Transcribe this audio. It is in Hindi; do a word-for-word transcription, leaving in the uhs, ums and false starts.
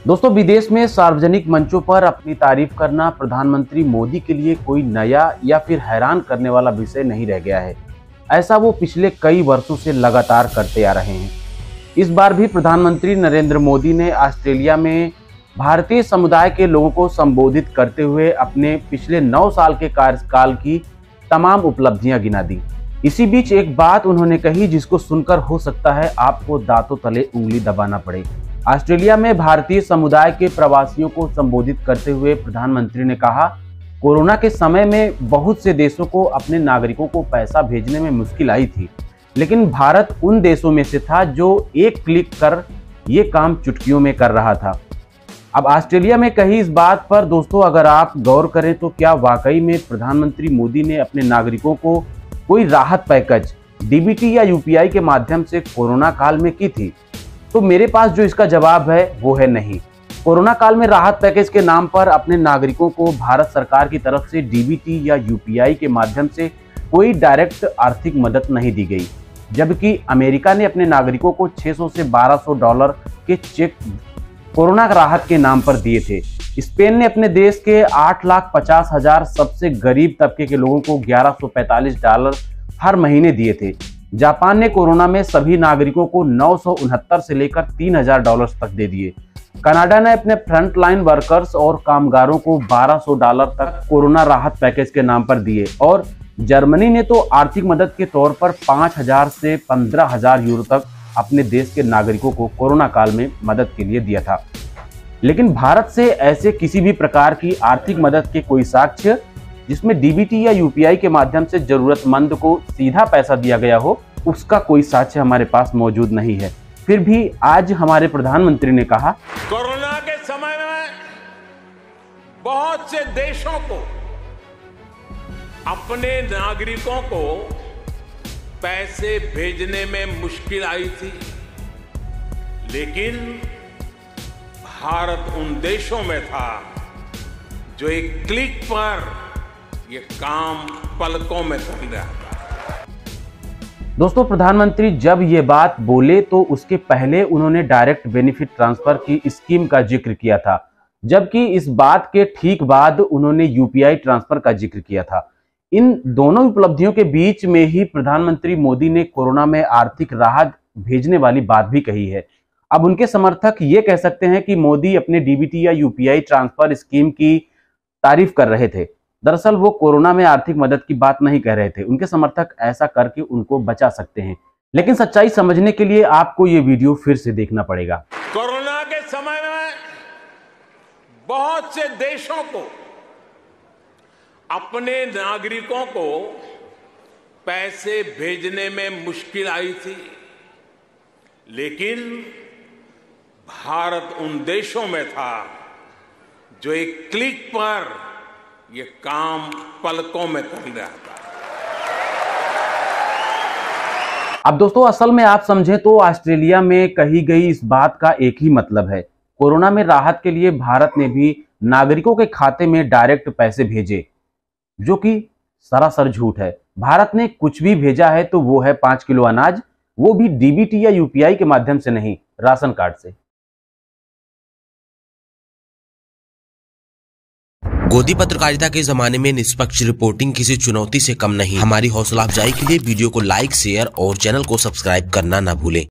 दोस्तों, विदेश में सार्वजनिक मंचों पर अपनी तारीफ करना प्रधानमंत्री मोदी के लिए कोई नया या फिर हैरान करने वाला विषय नहीं रह गया है। ऐसा वो पिछले कई वर्षों से लगातार करते आ रहे हैं। इस बार भी प्रधानमंत्री नरेंद्र मोदी ने ऑस्ट्रेलिया में भारतीय समुदाय के लोगों को संबोधित करते हुए अपने पिछले नौ साल के कार्यकाल की तमाम उपलब्धियां गिना दी। इसी बीच एक बात उन्होंने कही जिसको सुनकर हो सकता है आपको दांतों तले उंगली दबाना पड़े। ऑस्ट्रेलिया में भारतीय समुदाय के प्रवासियों को संबोधित करते हुए प्रधानमंत्री ने कहा, कोरोना के समय में बहुत से देशों को अपने नागरिकों को पैसा भेजने में मुश्किल आई थी, लेकिन भारत उन देशों में से था जो एक क्लिक कर ये काम चुटकियों में कर रहा था। अब ऑस्ट्रेलिया में कही इस बात पर दोस्तों अगर आप गौर करें तो क्या वाकई में प्रधानमंत्री मोदी ने अपने नागरिकों को कोई राहत पैकेज डीबीटी या यूपीआई के माध्यम से कोरोना काल में की थी? तो मेरे पास जो इसका जवाब है वो है नहीं। कोरोना काल में राहत पैकेज के नाम पर अपने नागरिकों को भारत सरकार की तरफ से डीबीटी या यूपीआई के माध्यम से कोई डायरेक्ट आर्थिक मदद नहीं दी गई, जबकि अमेरिका ने अपने नागरिकों को छह सौ से बारह सौ डॉलर के चेक कोरोना राहत के नाम पर दिए थे। स्पेन ने अपने देश के आठ लाख पचास हजार सबसे गरीब तबके के लोगों को ग्यारह सौ पैंतालीस डॉलर हर महीने दिए थे। जापान ने कोरोना में सभी नागरिकों को नौ सौ उनहत्तर से लेकर तीन हजार डॉलर तक दे दिए। कनाडा ने अपने फ्रंटलाइन वर्कर्स और कामगारों को बारह सौ डॉलर तक कोरोना राहत पैकेज के नाम पर दिए और जर्मनी ने तो आर्थिक मदद के तौर पर पाँच हजार से पंद्रह हजार यूरो तक अपने देश के नागरिकों को कोरोना काल में मदद के लिए दिया था। लेकिन भारत से ऐसे किसी भी प्रकार की आर्थिक मदद के कोई साक्ष्य जिसमें डीबीटी या यूपीआई के माध्यम से जरूरतमंद को सीधा पैसा दिया गया हो, उसका कोई साक्ष्य हमारे पास मौजूद नहीं है। फिर भी आज हमारे प्रधानमंत्री ने कहा, कोरोना के समय में बहुत से देशों को अपने नागरिकों को पैसे भेजने में मुश्किल आई थी, लेकिन भारत उन देशों में था जो एक क्लिक पर ये काम पलकों में कर रहा था। दोस्तों, प्रधानमंत्री जब ये बात बोले तो उसके पहले उन्होंने डायरेक्ट बेनिफिट ट्रांसफर की स्कीम का जिक्र किया था, जबकि इस बात के ठीक बाद उन्होंने यूपीआई ट्रांसफर का जिक्र किया था। इन दोनों उपलब्धियों के बीच में ही प्रधानमंत्री मोदी ने कोरोना में आर्थिक राहत भेजने वाली बात भी कही है। अब उनके समर्थक ये कह सकते हैं कि मोदी अपने डीबीटी या यूपीआई ट्रांसफर स्कीम की तारीफ कर रहे थे। दरअसल वो कोरोना में आर्थिक मदद की बात नहीं कह रहे थे। उनके समर्थक ऐसा करके उनको बचा सकते हैं, लेकिन सच्चाई समझने के लिए आपको ये वीडियो फिर से देखना पड़ेगा। कोरोना के समय में बहुत से देशों को अपने नागरिकों को पैसे भेजने में मुश्किल आई थी, लेकिन भारत उन देशों में था जो एक क्लिक पर ये काम पलकों में कर रहा था। अब दोस्तों, असल में आप समझें तो ऑस्ट्रेलिया में कही गई इस बात का एक ही मतलब है। कोरोना में राहत के लिए भारत ने भी नागरिकों के खाते में डायरेक्ट पैसे भेजे, जो कि सरासर झूठ है। भारत ने कुछ भी भेजा है तो वो है पांच किलो अनाज, वो भी डीबीटी या यूपीआई के माध्यम से नहीं, राशन कार्ड से। गोदी पत्रकारिता के जमाने में निष्पक्ष रिपोर्टिंग किसी चुनौती से कम नहीं। हमारी हौसला अफजाई के लिए वीडियो को लाइक, शेयर और चैनल को सब्सक्राइब करना ना भूलें।